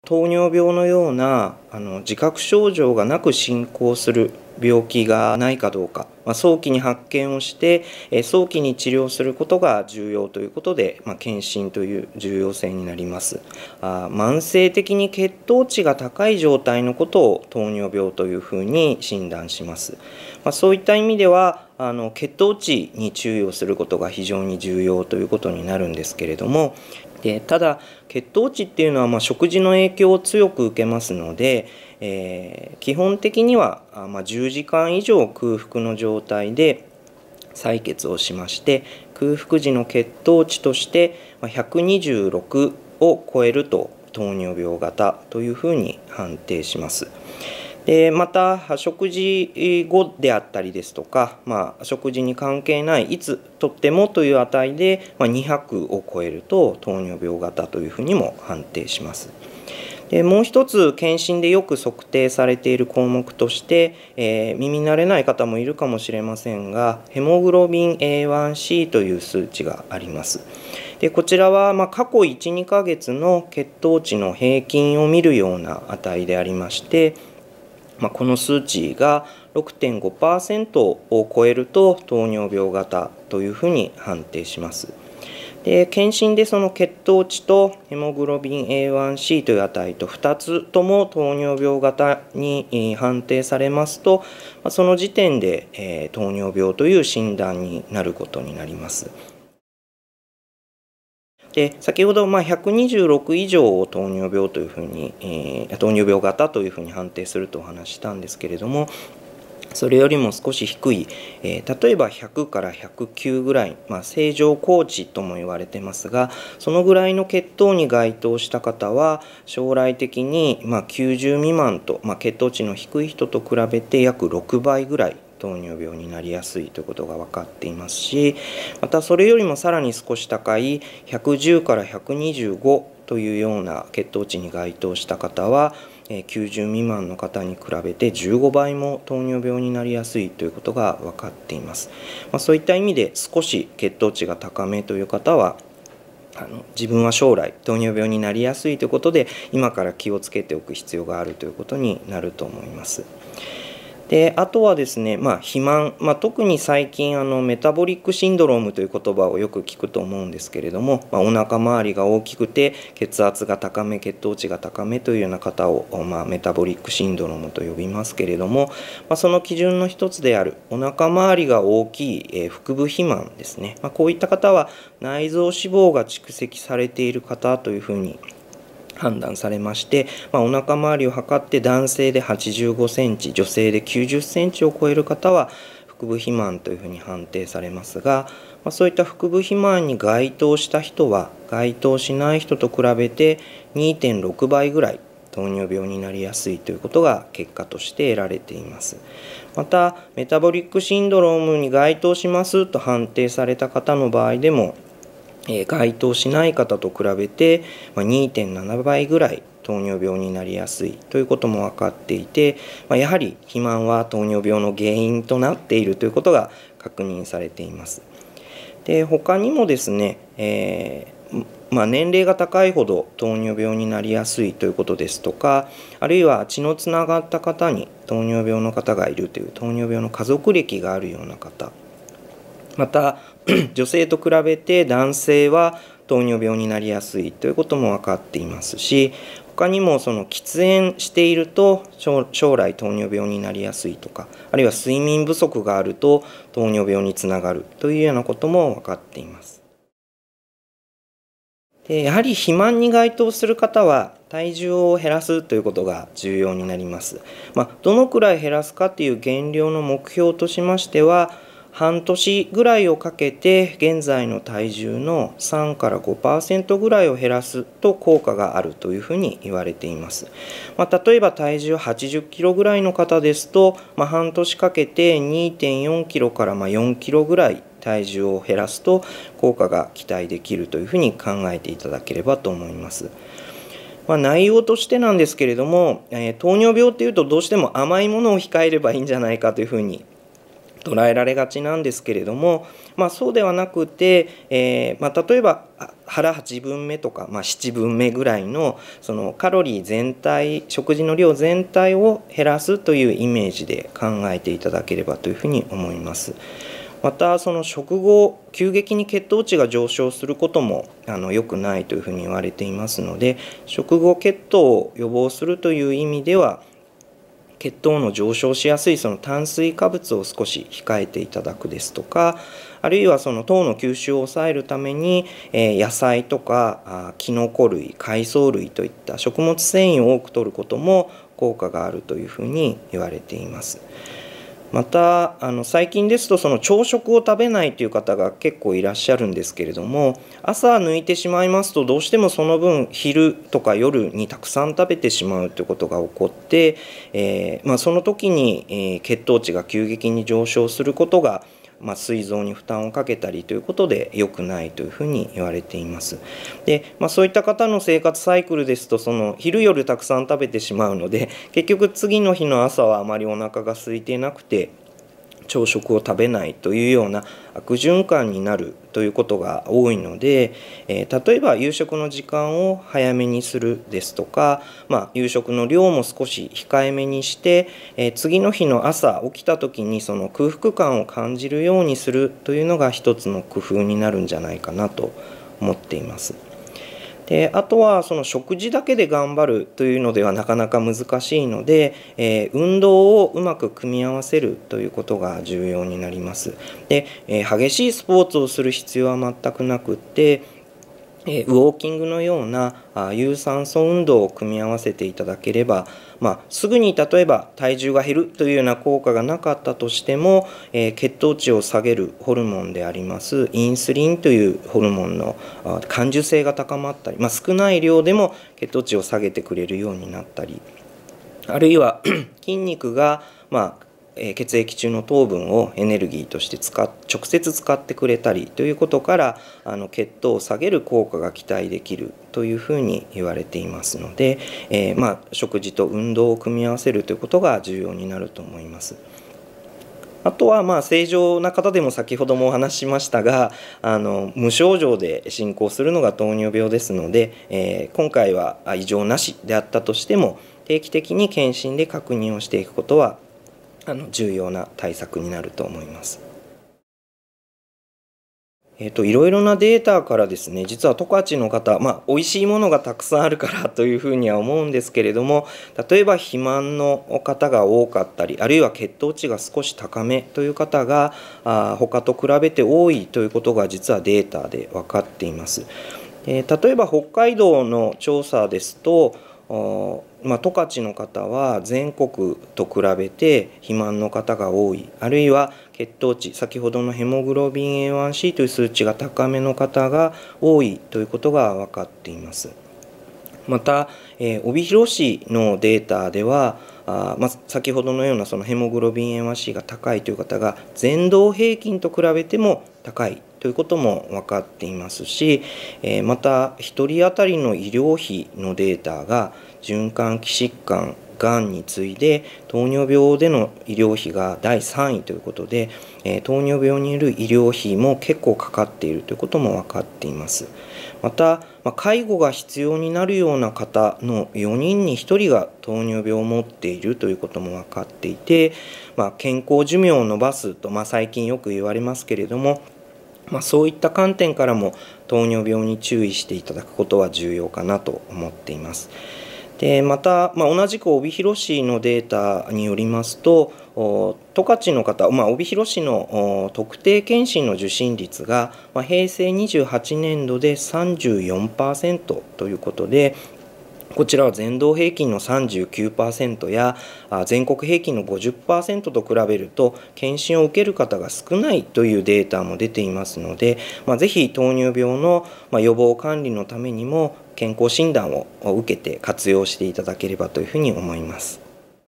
糖尿病のような自覚症状がなく進行する病気がないかどうか、早期に発見をして早期に治療することが重要ということで、検診という重要性になります。慢性的に血糖値が高い状態のことを糖尿病というふうに診断します。そういった意味では血糖値に注意をすることが非常に重要ということになるんですけれども、ただ血糖値っていうのは食事の影響を強く受けますので、基本的には10時間以上空腹の状態で採血をしまして、空腹時の血糖値として126を超えると糖尿病型というふうに判定します。また食事後であったりですとか、食事に関係ないいつとってもという値で200を超えると糖尿病型というふうにも判定します。もう一つ検診でよく測定されている項目として、耳慣れない方もいるかもしれませんが、ヘモグロビン A1C という数値があります。こちらは過去 1,2 ヶ月の血糖値の平均を見るような値でありまして、この数値が 6.5% を超えると糖尿病型というふうに判定します。検診でその血糖値とヘモグロビン A1C という値と2つとも糖尿病型に判定されますと、その時点で糖尿病という診断になることになります。先ほど126以上を糖尿病というふうに、糖尿病型というふうに判定するとお話ししたんですけれども、それよりも少し低い、例えば100から109ぐらい、正常高値とも言われてますが、そのぐらいの血糖に該当した方は将来的に90未満と、血糖値の低い人と比べて約6倍ぐらい糖尿病になりやすいということが分かっていますし、またそれよりもさらに少し高い110から125というような血糖値に該当した方は90未満の方に比べて15倍も糖尿病になりやすいということが分かっています。そういった意味で少し血糖値が高めという方は自分は将来糖尿病になりやすいということで今から気をつけておく必要があるということになると思います。あとはですね、肥満、特に最近メタボリックシンドロームという言葉をよく聞くと思うんですけれども、お腹周りが大きくて血圧が高め、血糖値が高めというような方を、メタボリックシンドロームと呼びますけれども、その基準の一つであるお腹周りが大きい、腹部肥満ですね、こういった方は内臓脂肪が蓄積されている方というふうに判断されまして、お腹周りを測って男性で85センチ、女性で90センチを超える方は腹部肥満というふうに判定されますが、そういった腹部肥満に該当した人は該当しない人と比べて 2.6 倍ぐらい糖尿病になりやすいということが結果として得られています。またメタボリックシンドロームに該当しますと判定された方の場合でも該当しない方と比べて 2.7 倍ぐらい糖尿病になりやすいということも分かっていて、やはり肥満は糖尿病の原因となっているということが確認されています。他にもですね、年齢が高いほど糖尿病になりやすいということですとか、あるいは血のつながった方に糖尿病の方がいるという糖尿病の家族歴があるような方、また女性と比べて男性は糖尿病になりやすいということも分かっていますし、他にも喫煙していると将来糖尿病になりやすいとか、あるいは睡眠不足があると糖尿病につながるというようなことも分かっています。やはり肥満に該当する方は体重を減らすということが重要になります。どのくらい減らすかという減量の目標としましては、半年ぐらいをかけて現在の体重の3から 5% ぐらいを減らすと効果があるというふうに言われています。例えば体重80キロぐらいの方ですと、半年かけて 2.4 キロから4キロぐらい体重を減らすと効果が期待できるというふうに考えていただければと思います。内容としてなんですけれども、糖尿病っていうとどうしても甘いものを控えればいいんじゃないかというふうに捉えられがちなんですけれども、そうではなくて、例えば腹8分目とか、7分目ぐらいのそのカロリー全体、食事の量全体を減らすというイメージで考えていただければというふうに思います。またその食後急激に血糖値が上昇することも良くないというふうに言われていますので、食後血糖を予防するという意味では血糖の上昇しやすいその炭水化物を少し控えていただくですとか、あるいはその糖の吸収を抑えるために野菜とかキノコ類、海藻類といった食物繊維を多く摂ることも効果があるというふうに言われています。また最近ですとその朝食を食べないという方が結構いらっしゃるんですけれども、朝抜いてしまいますとどうしてもその分昼とか夜にたくさん食べてしまうということが起こって、その時に血糖値が急激に上昇することが膵臓に負担をかけたりということで良くないというふうに言われています。で、そういった方の生活サイクルですとその昼夜たくさん食べてしまうので、結局次の日の朝はあまりお腹が空いていなくて朝食を食べないというような悪循環になるということが多いので、例えば夕食の時間を早めにするですとか、夕食の量も少し控えめにして、次の日の朝起きた時にその空腹感を感じるようにするというのが一つの工夫になるんじゃないかなと思っています。であとはその食事だけで頑張るというのではなかなか難しいので、運動をうまく組み合わせるということが重要になります。で、激しいスポーツをする必要は全くなくって、ウォーキングのような有酸素運動を組み合わせていただければ、すぐに例えば体重が減るというような効果がなかったとしても、血糖値を下げるホルモンでありますインスリンというホルモンの感受性が高まったり、少ない量でも血糖値を下げてくれるようになったり、あるいは筋肉が血液中の糖分をエネルギーとして直接使ってくれたりということから血糖を下げる効果が期待できるというふうに言われていますので、食事と運動を組み合わせるということが重要になると思います。あとは正常な方でも先ほどもお話ししましたが無症状で進行するのが糖尿病ですので、今回は異常なしであったとしても定期的に検診で確認をしていくことは重要な対策になると思います。いろいろなデータからですね、実は十勝の方、美味しいものがたくさんあるからというふうには思うんですけれども、例えば肥満の方が多かったり、あるいは血糖値が少し高めという方が他と比べて多いということが実はデータで分かっています。例えば北海道の調査ですと十勝の方は全国と比べて肥満の方が多い、あるいは血糖値、先ほどのヘモグロビン A1C という数値が高めの方が多いということが分かっています。また、帯広市のデータでは先ほどのようなそのヘモグロビン A1C が高いという方が全道平均と比べても高いということも分かっていますし、また1人当たりの医療費のデータが循環器疾患、がんに次いで糖尿病での医療費が第3位ということで、糖尿病による医療費も結構かかっているということも分かっています。また、介護が必要になるような方の4人に1人が糖尿病を持っているということも分かっていて、健康寿命を延ばすと、最近よく言われますけれども、そういった観点からも糖尿病に注意していただくことは重要かなと思っています。でまた、同じく帯広市のデータによりますと、十勝の方、帯広市の特定健診の受診率が、平成28年度で 34% ということで、こちらは全道平均の 39% や全国平均の 50% と比べると検診を受ける方が少ないというデータも出ていますので、ぜひ糖尿病の予防管理のためにも健康診断を受けて活用していただければというふうに思います。